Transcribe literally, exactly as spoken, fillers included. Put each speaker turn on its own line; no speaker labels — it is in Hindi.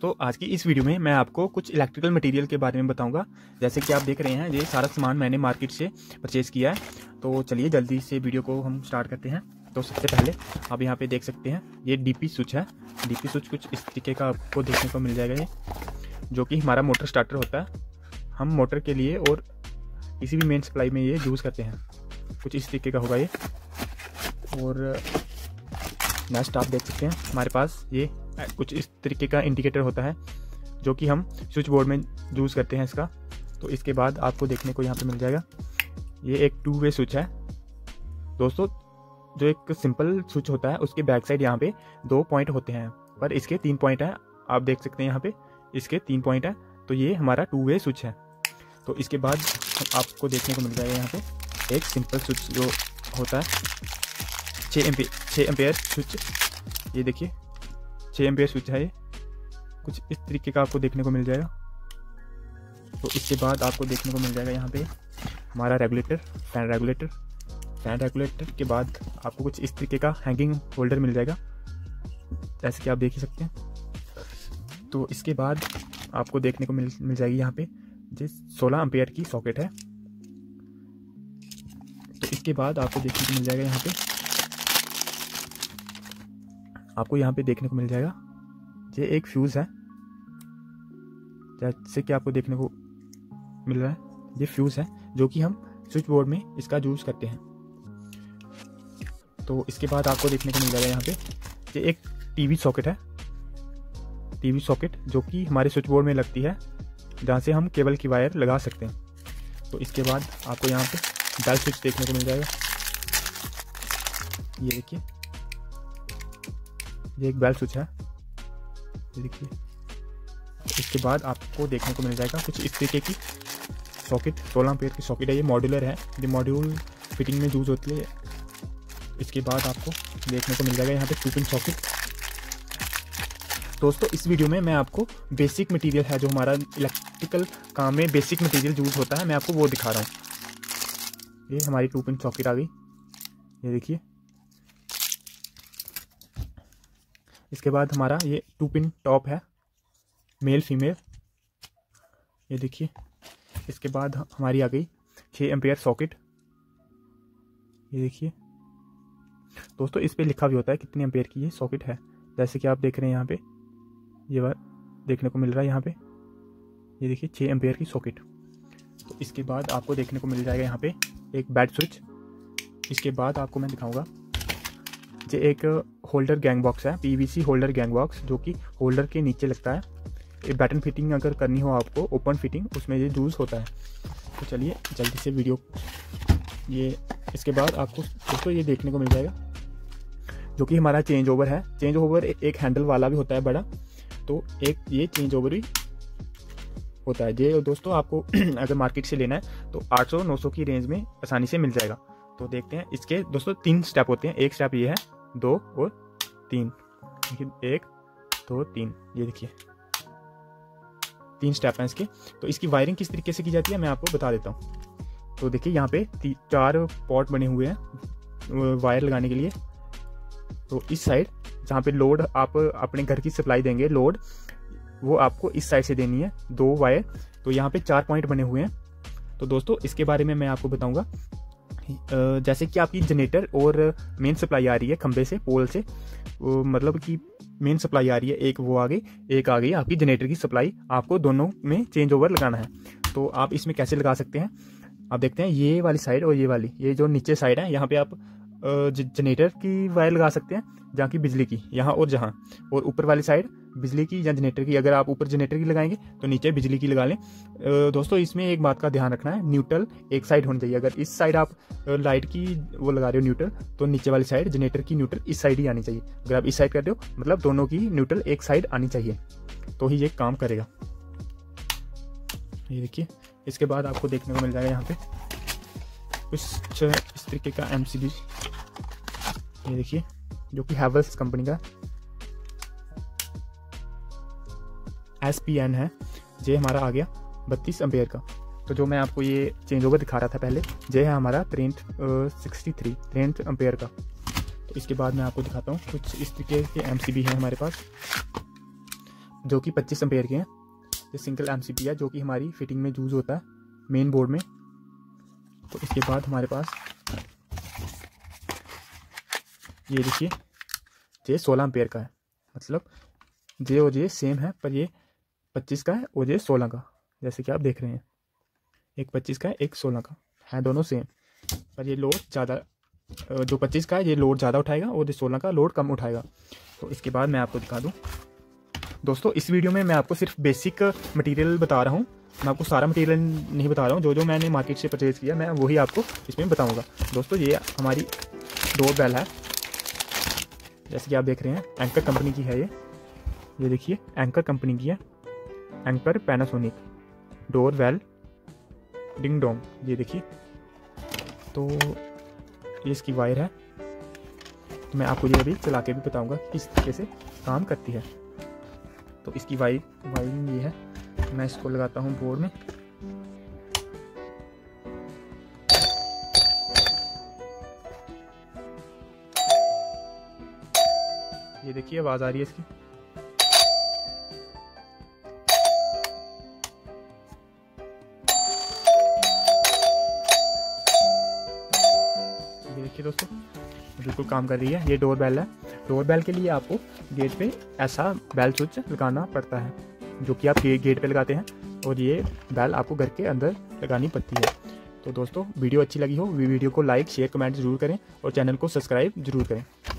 दोस्तों आज की इस वीडियो में मैं आपको कुछ इलेक्ट्रिकल मटेरियल के बारे में बताऊंगा। जैसे कि आप देख रहे हैं ये सारा सामान मैंने मार्केट से परचेज़ किया है। तो चलिए जल्दी से वीडियो को हम स्टार्ट करते हैं। तो सबसे पहले आप यहाँ पे देख सकते हैं ये डीपी स्विच है। डीपी स्विच कुछ इस तरीके का आपको देखने को मिल जाएगा, ये जो कि हमारा मोटर स्टार्टर होता है। हम मोटर के लिए और किसी भी मेन सप्लाई में ये यूज़ करते हैं। कुछ इस तरीके का होगा ये। और नेक्स्ट आप देख सकते हैं हमारे पास ये कुछ इस तरीके का इंडिकेटर होता है जो कि हम स्विच बोर्ड में यूज़ करते हैं इसका। तो इसके बाद आपको देखने को यहाँ पे मिल जाएगा ये एक टू वे स्विच है। दोस्तों जो एक सिंपल स्विच होता है उसके बैक साइड यहाँ पे दो पॉइंट होते हैं, पर इसके तीन पॉइंट हैं। आप देख सकते हैं यहाँ पे इसके तीन पॉइंट हैं। तो ये हमारा टू वे स्विच है। तो इसके बाद आपको देखने को मिल जाएगा यहाँ पे एक सिंपल स्विच जो होता है छः एम्पियर छः एम्पियर स्विच। ये देखिए छः एम्पियर स्विच है, ये कुछ इस तरीके का आपको देखने को मिल जाएगा। तो इसके बाद आपको देखने को मिल जाएगा यहाँ पे हमारा regulator, fan regulator. Fan regulator के बाद आपको कुछ इस तरीके का हैंगिंग होल्डर मिल जाएगा, जैसे कि आप देख ही सकते हैं। तो इसके बाद आपको देखने को मिल मिल जाएगी यहाँ पे जिस सोलह एम्पियर की सॉकेट है। तो इसके बाद आपको देखने को मिल जाएगा यहाँ पे आपको यहाँ पे देखने को मिल जाएगा ये एक फ्यूज़ है, जैसे कि आपको देखने को मिल रहा है ये फ्यूज़ है जो कि हम स्विच बोर्ड में इसका यूज़ करते हैं। तो इसके बाद आपको देखने को मिल जाएगा यहाँ पे ये एक टीवी सॉकेट है। टीवी सॉकेट जो कि हमारे स्विच बोर्ड में लगती है, जहाँ से हम केबल की वायर लगा सकते हैं। तो इसके बाद आपको यहाँ पे बेल स्विच देखने को मिल जाएगा। ये देखिए ये एक बेल स्विच है, ये देखिए। इसके बाद आपको देखने को मिल जाएगा कुछ इस तरीके की सॉकेट, सोलह एम्पियर की सॉकेट है। ये मॉड्यूलर है, ये मॉड्यूल फिटिंग में यूज़ होती है। इसके बाद आपको देखने को मिल जाएगा यहाँ पे टू पिन सॉकेट। दोस्तों इस वीडियो में मैं आपको बेसिक मटेरियल है जो हमारा इलेक्ट्रिकल काम में बेसिक मटेरियल यूज़ होता है, मैं आपको वो दिखा रहा हूँ। ये हमारी टू पिन सॉकेट आ गई, ये देखिए। इसके बाद हमारा ये टू पिन टॉप है, मेल फीमेल, ये देखिए। इसके बाद हमारी आ गई छः एम्पियर सॉकेट, ये देखिए। दोस्तों इस पे लिखा भी होता है कितने एम्पियर की ये सॉकेट है, जैसे कि आप देख रहे हैं यहाँ पे ये बार देखने को मिल रहा है यहाँ पे, ये देखिए छः एम्पियर की सॉकेट। तो इसके बाद आपको देखने को मिल जाएगा यहाँ पे एक बैट स्विच। इसके बाद आपको मैं दिखाऊंगा ये एक होल्डर गैंग बॉक्स है, पीवीसी होल्डर गैंग बॉक्स, जो कि होल्डर के नीचे लगता है। ये बैटन फिटिंग अगर करनी हो आपको ओपन फिटिंग, उसमें ये यूज़ होता है। तो चलिए जल्दी से वीडियो ये इसके बाद आपको दोस्तों ये देखने को मिल जाएगा जो कि हमारा चेंज ओवर है। चेंज ओवर एक हैंडल वाला भी होता है बड़ा, तो एक ये चेंज ओवर भी होता है। ये दोस्तों आपको अगर मार्केट से लेना है तो आठ सौ नौ सौ की रेंज में आसानी से मिल जाएगा। तो देखते हैं इसके दोस्तों तीन स्टेप होते हैं। एक स्टेप ये है, दो और तीन, एक दो तीन, ये देखिए तीन स्टेप हैं इसके। तो इसकी वायरिंग किस तरीके से की जाती है मैं आपको बता देता हूँ। तो देखिए यहाँ पे चार पॉट बने हुए हैं वायर लगाने के लिए। तो इस साइड जहाँ पे लोड आप अपने घर की सप्लाई देंगे, लोड वो आपको इस साइड से देनी है, दो वायर। तो यहाँ पे चार पॉइंट बने हुए हैं। तो दोस्तों इसके बारे में मैं आपको बताऊंगा। जैसे कि आपकी जनरेटर और मेन सप्लाई आ रही है खंबे से, पोल से, मतलब कि मेन सप्लाई आ रही है एक, वो आ गई, एक आ गई आपकी जनरेटर की सप्लाई। आपको दोनों में चेंज ओवर लगाना है। तो आप इसमें कैसे लगा सकते हैं, आप देखते हैं ये वाली साइड और ये वाली, ये जो नीचे साइड है यहाँ पे आप जनरेटर की वायर लगा सकते हैं, जहाँ की बिजली की, यहाँ और जहाँ, और ऊपर वाली साइड बिजली की या जनरेटर की। अगर आप ऊपर जनरेटर की लगाएंगे तो नीचे बिजली की लगा लें। दोस्तों इसमें एक बात का ध्यान रखना है, न्यूट्रल एक साइड होनी चाहिए। अगर इस साइड आप लाइट की वो लगा रहे हो न्यूट्रल, तो नीचे वाली साइड जनरेटर की न्यूट्रल इस साइड ही आनी चाहिए। अगर आप इस साइड कर रहे हो मतलब दोनों की न्यूट्रल एक साइड आनी चाहिए, तो ही ये काम करेगा। ये देखिए। इसके बाद आपको देखने को मिल जाएगा यहाँ पे कुछ इस तरीके का एमसीबी, ये देखिए, जो कि हैवेल्स कंपनी का एस पी एन है। ये हमारा आ गया बत्तीस एम्पियर का। तो जो मैं आपको ये चेंज ओवर दिखा रहा था पहले, ये है हमारा तिरसठ सिक्सटी थ्री तिरसठ एम्पियर का। तो इसके बाद मैं आपको दिखाता हूँ कुछ इस तरीके के एमसीबी हैं हमारे पास। जो कि पच्चीस एम्पेयर के हैं। ये सिंगल एमसीबी है जो कि हमारी फिटिंग में यूज़ होता है मेन बोर्ड में। तो इसके बाद हमारे पास ये देखिए, ये सोलह एम्पेयर का है, मतलब जे और जे सेम है, पर ये पच्चीस का है और ये सोलह का, जैसे कि आप देख रहे हैं। एक पच्चीस का है, एक सोलह का है, दोनों सेम, पर ये लोड ज़्यादा, जो पच्चीस का है ये लोड ज़्यादा उठाएगा और जो सोलह का लोड कम उठाएगा। तो इसके बाद मैं आपको दिखा दूँ दोस्तों, इस वीडियो में मैं आपको सिर्फ बेसिक मटेरियल बता रहा हूँ, मैं आपको सारा मटेरियल नहीं बता रहा हूँ। जो जो मैंने मार्केट से परचेज़ किया मैं वही आपको इसमें बताऊँगा। दोस्तों ये हमारी डोर बेल है, जैसे कि आप देख रहे हैं, एंकर कंपनी की है ये ये देखिए एंकर कंपनी की है, Anker Panasonic door bell ding dong, ये देखिए। तो ये इसकी वायर है, तो मैं आपको ये अभी चला के भी बताऊंगा कि किस तरीके से काम करती है। तो इसकी वायर वायरिंग ये है, मैं इसको लगाता हूँ बोर्ड में। ये देखिए आवाज़ आ रही है इसकी। ये देखिए दोस्तों बिल्कुल काम कर रही है। ये डोर बेल है। डोर बेल के लिए आपको गेट पे ऐसा बेल स्विच लगाना पड़ता है, जो कि आप गेट पे लगाते हैं, और ये बेल आपको घर के अंदर लगानी पड़ती है। तो दोस्तों वीडियो अच्छी लगी हो वीडियो को लाइक शेयर कमेंट जरूर करें और चैनल को सब्सक्राइब जरूर करें।